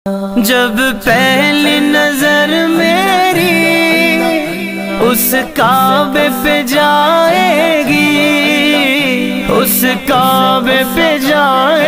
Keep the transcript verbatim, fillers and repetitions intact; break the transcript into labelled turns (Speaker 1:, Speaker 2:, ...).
Speaker 1: जब पहली नजर मेरी उस काबे पे जाएगी, उस काबे पे जाए